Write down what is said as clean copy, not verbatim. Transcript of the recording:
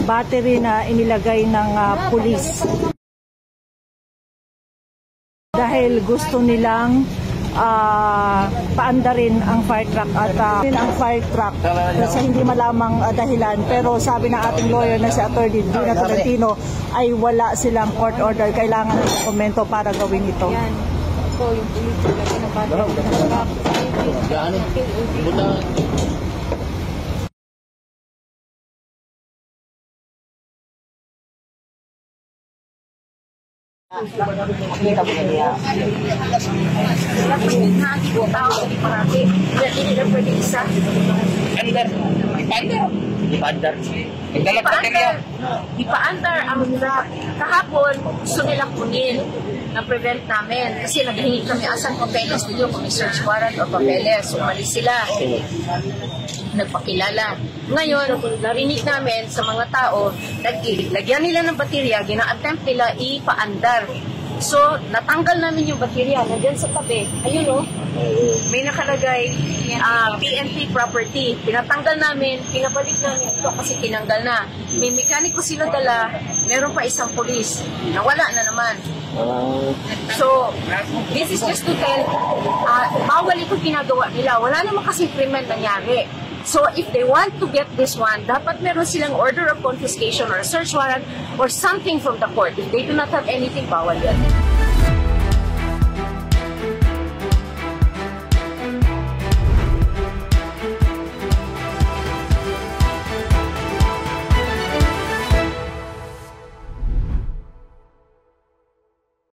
battery na inilagay ng pulis. Dahil gusto nilang paandarin ang fire truck at ang fire truck sa hindi malamang dahilan. Pero sabi ng ating lawyer na si Attorney Gina Tolentino ay wala silang court order. Kailangan ng dokumento para gawin ito. Yan. So, yung pulis talaga ng battery ng truck. Kita mo niya. Ipaandar ang kahapon gusto nilang kunin na prevent namin kasi naghingi kami asan papeles dito kung may search warrant o papeles. Umalis sila. Nagpakilala. Ngayon, narinig namin sa mga tao, lagyan nila ng baterya, gina-attempt nila ipaandar. So, natanggal namin yung baterya, nandyan sa tabi. Ayun o, may nakalagay PNP property. Pinatanggal namin, pinabalik namin ito kasi tinanggal na. May mekaniko sila dala, meron pa isang pulis. Nawala na naman. So, this is just to tell, bawal ito ginagawa nila. Wala naman kasi krimen nangyari. So, if they want to get this one, dapat meron silang order of confiscation or a search warrant or something from the court. If they do not have anything, bawal yan.